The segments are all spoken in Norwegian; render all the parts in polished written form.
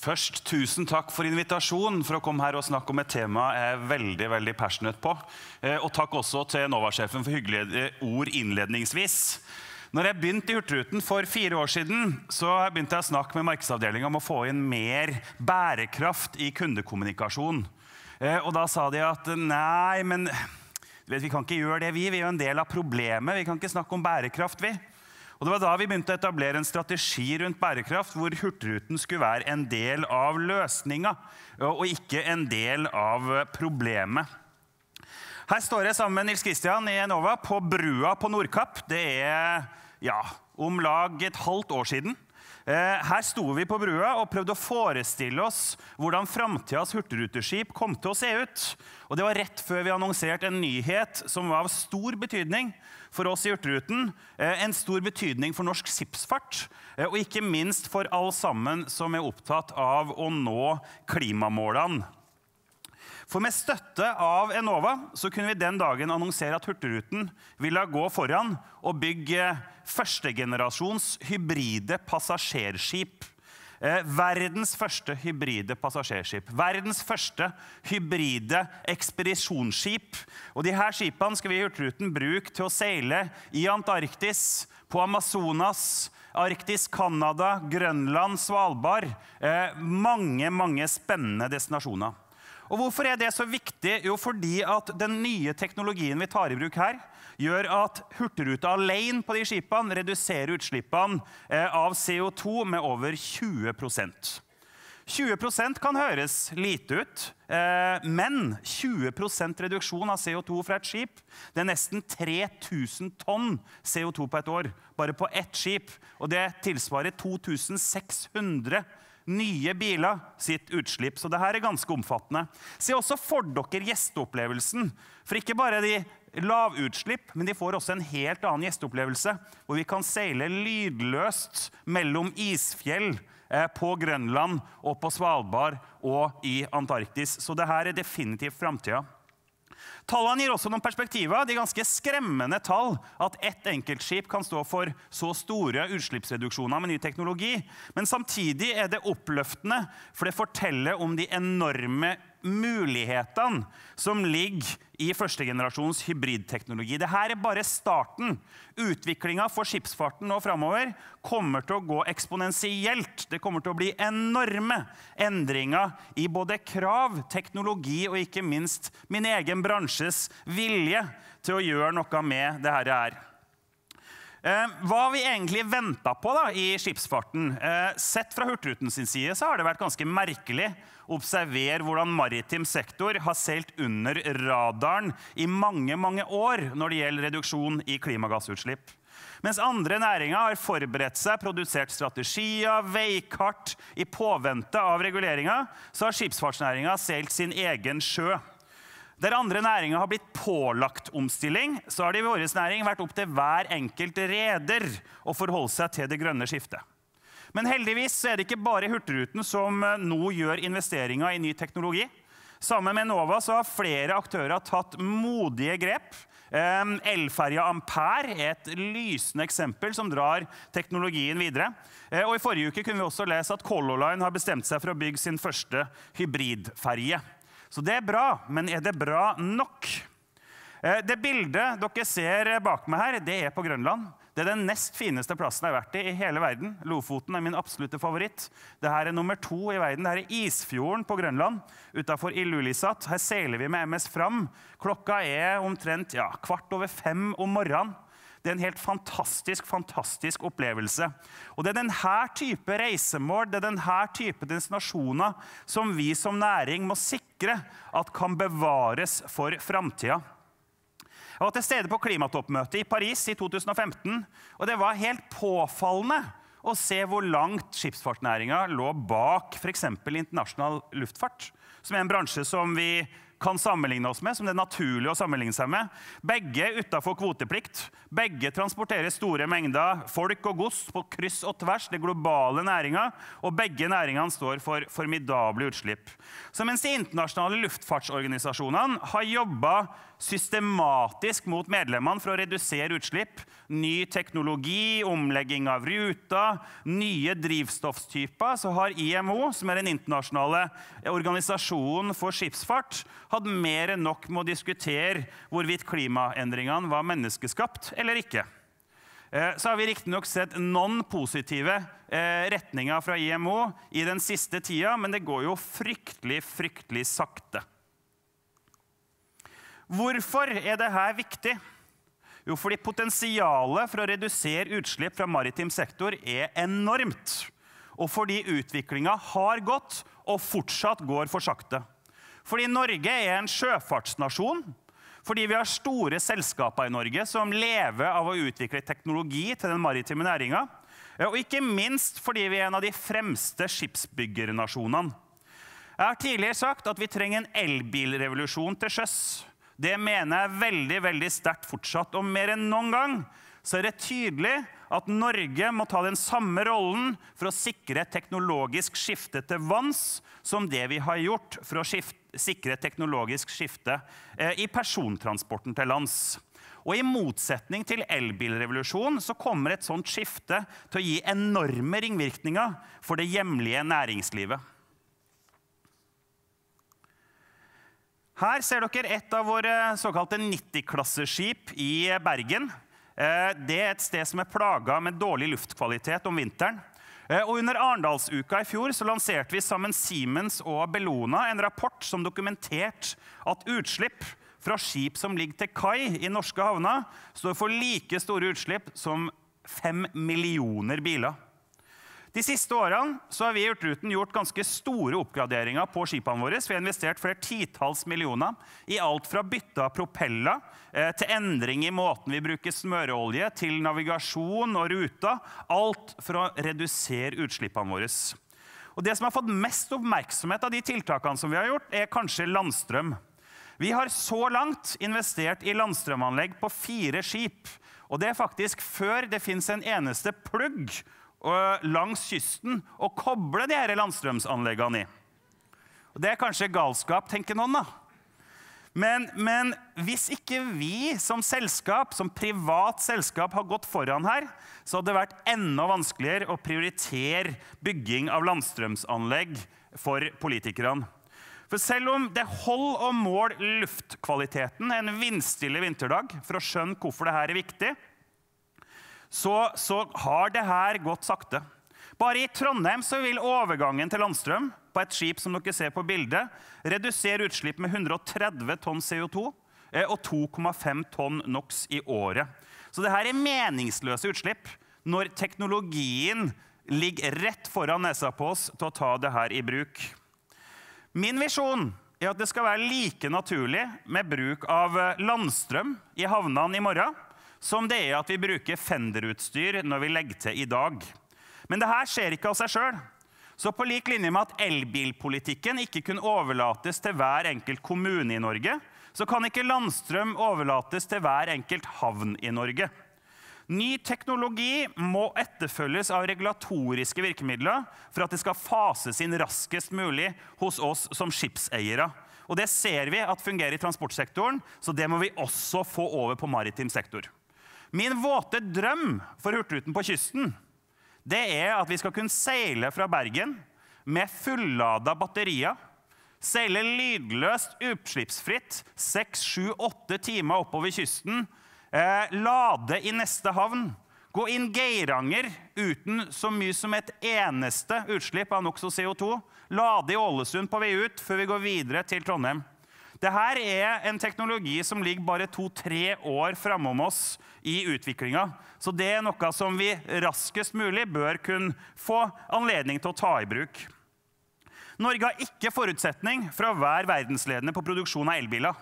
Først, tusen takk for invitasjonen for å komme her og snakke om et tema jeg er veldig passionate på. Og takk også til Enova-sjefen for hyggelige ord innledningsvis. Når jeg begynte i Hurtigruten for 4 år siden, så begynte jeg å snakke med markedsavdelingen om å få inn mer bærekraft i kundekommunikasjon. Og da sa de at nei, men vi kan ikke gjøre det vi er jo en del av problemet, vi kan ikke snakke om bærekraft vi. Og det var da vi begynte å etablere en strategi rundt bærekraft, hvor Hurtigruten skulle være en del av løsningen, og ikke en del av problemet. Her står jeg sammen med Nils Kristian i Enova på brua på Nordkapp. Det er om lag et halvt år siden. Her sto vi på brua og prøvde å forestille oss hvordan fremtidens hurtigruteskip kom til å se ut. Og det var rett før vi annonserte en nyhet som var av stor betydning for oss i Hurtigruten, en stor betydning for norsk skipsfart, og ikke minst for alle sammen som er opptatt av å nå klimamålene. For med støtte av Enova så kunne vi den dagen annonsere at Hurtigruten ville gå foran og bygge førstegenerasjons hybride passasjerskip. Verdens første hybride passasjerskip. Verdens første hybride ekspedisjonsskip. Og de her skipene skal vi i Hurtigruten bruke til å seile i Antarktis, på Amazonas, Arktis, Kanada, Grønland, Svalbard. Mange spennende destinasjoner. Og hvorfor er det så viktig? Jo, fordi at den nye teknologien vi tar i bruk her, gjør at Hurtigruten alene på de skipene reduserer utslippene av CO2 med over 20%. 20% kan høres lite ut, men 20% reduksjon av CO2 fra et skip, det er nesten 3000 tonn CO2 på et år, bare på ett skip, og det tilsvarer 2600 nye biler sitt utslipp, så det her er ganske omfattende. Se også for dere gjesteopplevelsen, for ikke bare de lavutslipp, men de får også en helt annen gjesteopplevelse, hvor vi kan seile lydløst mellom isfjell på Grønland og på Svalbard og i Antarktis. Så det her er definitivt fremtiden. Tallene gir også noen perspektiver. De ganske skremmende tall at ett enkeltskip kan stå for så store utslippsreduksjoner med ny teknologi. Men samtidig er det oppløftende, for det forteller om de enorme mulighetene som ligger i førstegenerasjons hybridteknologi. Dette er bare starten. Utviklingen for skipsfarten nå fremover kommer til å gå eksponentielt. Det kommer til å bli enorme endringer i både krav, teknologi og ikke minst min egen bransjes vilje til å gjøre noe med dette her. Hva vi egentlig ventet på da, i skipsfarten, sett fra Hurtigruten sin side, så har det vært ganske merkelig å observere hvordan maritim sektor har seilt under radaren i mange år når det gjelder reduksjon i klimagassutslipp. Mens andre næringer har forberedt seg, produsert strategier, veikart i påvente av reguleringer, så har skipsfartsnæringen seilt sin egen sjø. Der andre næringer har blitt pålagt omstilling, så har det i vår næring vært opp til hver enkelt reder å forholde seg til det grønne skiftet. Men heldigvis er det ikke bare Hurtigruten som nå gjør investeringer i ny teknologi. Sammen med Enova så har flere aktører tatt modige grep. Elferja Ampere er et lysende eksempel som drar teknologien videre. Og i forrige uke kunne vi også lese at Color Line har bestemt seg for å bygge sin første hybridferje. Så det er bra, men er det bra nok? Det bildet dere ser bak meg her, det er på Grønland. Det er den nest fineste plassen jeg har vært i hele verden. Lofoten er min absolutte favoritt. Dette er nummer 2 i verden. Dette er Isfjorden på Grønland, utenfor Ilulissat. Her seiler vi med MS Fram. Klokka er omtrent 4:15 om morgenen. Det er en helt fantastisk opplevelse. Og det er denne type reisemål, det er denne type destinasjoner som vi som næring må sikre at kan bevares for fremtiden. Jeg var til stede på klimatoppmøtet i Paris i 2015, og det var helt påfallende å se hvor langt skipsfartsnæringen lå bak for eksempel internasjonal luftfart, som er en bransje som vi kan sammenligne oss med, som det er naturlig å sammenligne seg med. Begge utenfor kvoteplikt. Begge transporterer store mengder folk og gods på kryss og tvers, det globale næringer, og begge næringene står for formidable utslipp. Så mens de internasjonale luftfartsorganisasjonene har jobbet systematisk mot medlemmene for å redusere utslipp. Ny teknologi, omlegging av ruta, nye drivstoffstyper, så har IMO, som den internasjonale organisasjonen for skipsfart, hatt mer enn nok med å diskutere hvorvidt klimaendringene var menneskeskapt eller ikke. Så har vi riktig nok sett noen positive retninger fra IMO i den siste tida, men det går jo fryktelig sakte. Hvorfor dette viktig? Jo, fordi potensialet for å redusere utslipp fra maritim sektor enormt, og fordi utviklingen har gått og fortsatt går for sakte. Fordi Norge en sjøfartsnasjon, fordi vi har store selskaper i Norge som lever av å utvikle teknologi til den maritime næringen, og ikke minst fordi vi en av de fremste skipsbyggernasjonene. Jeg har tidligere sagt at vi trenger en elbilrevolusjon til sjøs. Det mener jeg veldig sterkt fortsatt, og mer enn noen gang så det tydelig at Norge må ta den samme rollen for å sikre teknologisk skifte til vanns som det vi har gjort for å sikre teknologisk skifte i persontransporten til lands. Og i motsetning til elbilrevolusjonen så kommer et sånt skifte til å gi enorme ringvirkninger for det hjemlige næringslivet. Her ser dere et av våre såkalte 90-klasseskip i Bergen. Det et sted som plaget med dårlig luftkvalitet om vinteren. Og under Arendalsuka i fjor så lanserte vi sammen Siemens og Bellona en rapport som dokumenterte at utslipp fra skip som ligger til kai i norske havner står for like store utslipp som 5 millioner biler. De siste årene så har vi i Hurtigruten gjort ganske store oppgraderinger på skipene våre. Vi har investert flere titalls millioner i alt fra bytte av propeller til endring i måten vi bruker smøreolje, til navigasjon og ruta. Alt for å redusere utslippene våre. Og det som har fått mest oppmerksomhet av de tiltakene som vi har gjort, kanskje landstrøm. Vi har så langt investert i landstrømanlegg på 4 skip. Og det faktisk før det finnes en eneste plugg langs kysten og koble de her landstrømsanleggene i. Og det kanskje galskap, tenker noen da. Men hvis ikke vi som selskap, som privat selskap har gått foran her, så hadde det vært enda vanskeligere å prioritere bygging av landstrømsanlegg for politikerne. For selv om det holder å måle luftkvaliteten en vindstille vinterdag for å skjønne hvorfor dette viktig, så har det her gått sakte. Bare i Trondheim så vil overgangen til landstrøm på et skip som dere ser på bildet, redusere utslipp med 130 tonn CO2 og 2,5 tonn NOx i året. Så det her meningsløse utslipp når teknologien ligger rett foran nesa på oss til å ta det her i bruk. Min visjon at det skal være like naturlig med bruk av landstrøm i havnene i morgen, som det at vi bruker Fender-utstyr når vi legger til i dag. Men det her skjer ikke av seg selv. Så på lik linje med at elbilpolitikken ikke kunne overlates til hver enkelt kommune i Norge, så kan ikke landstrøm overlates til hver enkelt havn i Norge. Ny teknologi må etterfølges av regulatoriske virkemidler for at det skal fases inn raskest mulig hos oss som skipseiere. Og det ser vi at fungerer i transportsektoren, så det må vi også få over på maritim sektor. Min våte drøm for Hurtigruten på kysten, det at vi skal kunne seile fra Bergen med fulladet batterier, seile lydløst, utslippsfritt, 6, 7, 8 timer oppover kysten, lade i neste havn, gå inn Geiranger uten så mye som et eneste utslipp av NOx og CO2, lade i Ålesund på vei ut før vi går videre til Trondheim. Dette en teknologi som ligger bare 2-3 år framom oss i utviklingen. Så det noe som vi raskest mulig bør kunne få anledning til å ta i bruk. Norge har ikke forutsetning for å være verdensledende på produksjon av elbiler.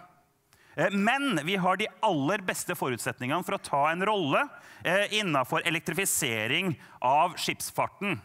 Men vi har de aller beste forutsetningene for å ta en rolle innenfor elektrifisering av skipsfarten.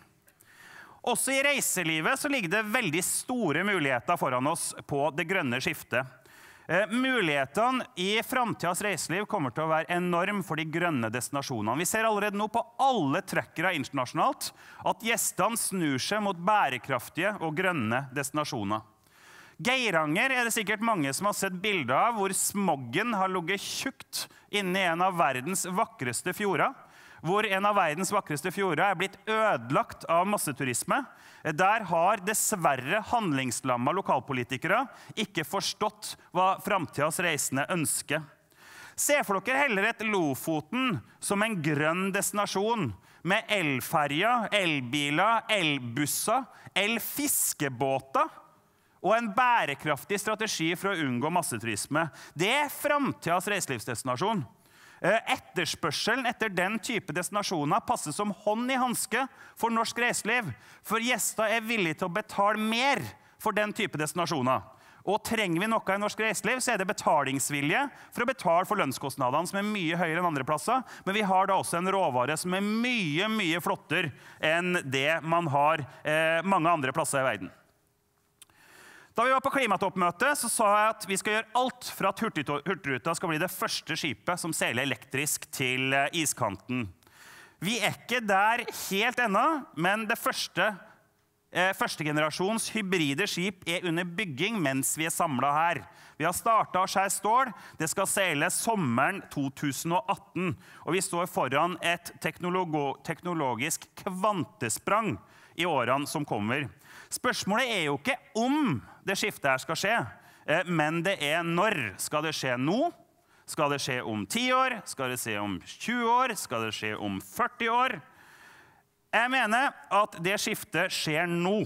Også i reiselivet så ligger det veldig store muligheter foran oss på det grønne skiftet. Mulighetene i fremtidens reiseliv kommer til å være enorm for de grønne destinasjonene. Vi ser allerede nå på alle trekkere internasjonalt at gjestene snur seg mot bærekraftige og grønne destinasjoner. Geiranger det sikkert mange som har sett bilder av, hvor smoggen har ligget tjukt inne i en av verdens vakreste fjorder, hvor en av verdens vakreste fjorder blitt ødelagt av masseturisme. Der har dessverre handlingslamma lokalpolitikere ikke forstått hva fremtidens reisende ønsker. Se for dere heller et Lofoten som en grønn destinasjon, med elferger, elbiler, elbusser, elfiskebåter, og en bærekraftig strategi for å unngå masseturisme. Det fremtidens reiselivsdestinasjon. Etterspørselen etter den type destinasjoner passer som hånd i handske for norsk reiseliv, for gjester villige til å betale mer for den type destinasjoner. Og trenger vi noe i norsk reiseliv, så det betalingsvilje for å betale for lønnskostnadene som mye høyere enn andre plasser, men vi har da også en råvare som mye, mye flottere enn det man har mange andre plasser i verden. Da vi var på klimatoppmøtet, så sa jeg at vi skal gjøre alt for at Hurtigruta skal bli det første skipet som seiler elektrisk til iskanten. Vi ikke der helt ennå, men det første generasjons hybride skip under bygging mens vi samlet her. Vi har startet å skjære stål. Det skal seile sommeren 2018, og vi står foran et teknologisk kvantesprang i årene som kommer. Spørsmålet jo ikke om det skiftet her skal skje, men det når. Skal det skje nå? Skal det skje om 10 år? Skal det skje om 20 år? Skal det skje om 40 år? Jeg mener at det skiftet skjer nå.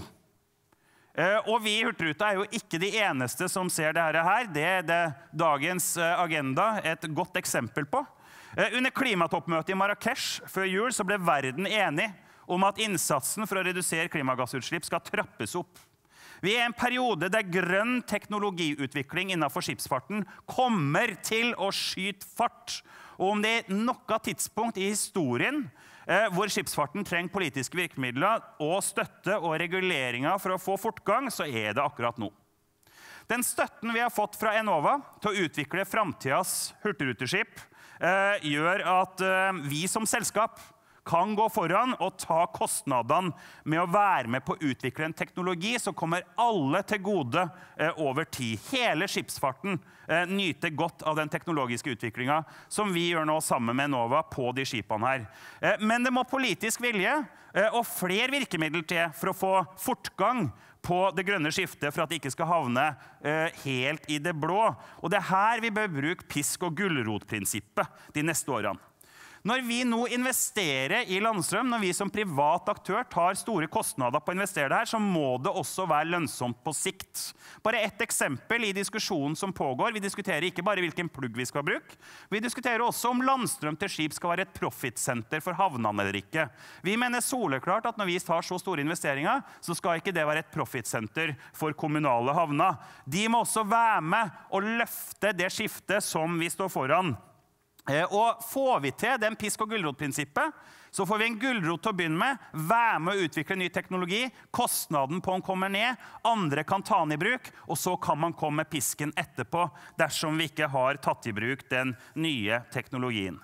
Og vi i Hurtigruta jo ikke de eneste som ser dette her. Det det dagens agenda et godt eksempel på. Under klimatoppmøtet i Marrakesh før jul så ble verden enig om at innsatsen for å redusere klimagassutslipp skal trappes opp. Vi en periode der grønn teknologiutvikling innenfor skipsfarten kommer til å skyte fart. Og om det noe tidspunkt i historien hvor skipsfarten trenger politiske virkemidler og støtte og reguleringer for å få fortgang, så det akkurat nå. Den støtten vi har fått fra Enova til å utvikle fremtidens hurtigruteskip gjør at vi som selskap kan gå foran og ta kostnadene med å være med på å utvikle en teknologi som kommer alle til gode over tid. Hele skipsfarten nyter godt av den teknologiske utviklingen som vi gjør nå sammen med Enova på de skipene her. Men det må politisk vilje og flere virkemidler til for å få fortgang på det grønne skiftet for at det ikke skal havne helt i det blå. Og det her vi bør bruke pisk- og gulrotprinsippet de neste årene. Når vi nå investerer i landstrøm, når vi som privat aktør tar store kostnader på å investere det her, så må det også være lønnsomt på sikt. Bare et eksempel i diskusjonen som pågår. Vi diskuterer ikke bare hvilken plugg vi skal bruke. Vi diskuterer også om landstrøm til skip skal være et profitsenter for havnene eller ikke. Vi mener soleklart at når vi tar så store investeringer, så skal ikke det være et profitsenter for kommunale havner. De må også være med og løfte det skiftet som vi står foran. Og får vi til den pisk- og gulrotprinsippet, så får vi en gulrot til å begynne med, være med å utvikle ny teknologi, kostnaden på den kommer ned, andre kan ta den i bruk, og så kan man komme med pisken etterpå, dersom vi ikke har tatt i bruk den nye teknologien.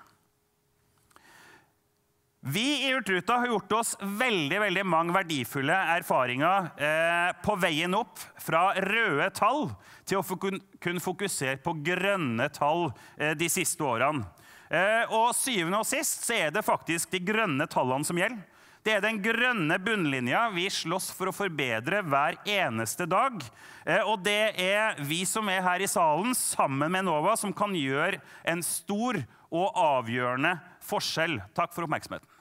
Vi i Hurtigruta har gjort oss veldig mange verdifulle erfaringer på veien opp fra røde tall til å kunne fokusere på grønne tall de siste årene. Og syvende og sist så det faktisk de grønne tallene som gjelder. Det den grønne bunnlinja vi slåss for å forbedre hver eneste dag. Og det vi som her i salen sammen med Enova som kan gjøre en stor og avgjørende forskjell. Takk for oppmerksomheten.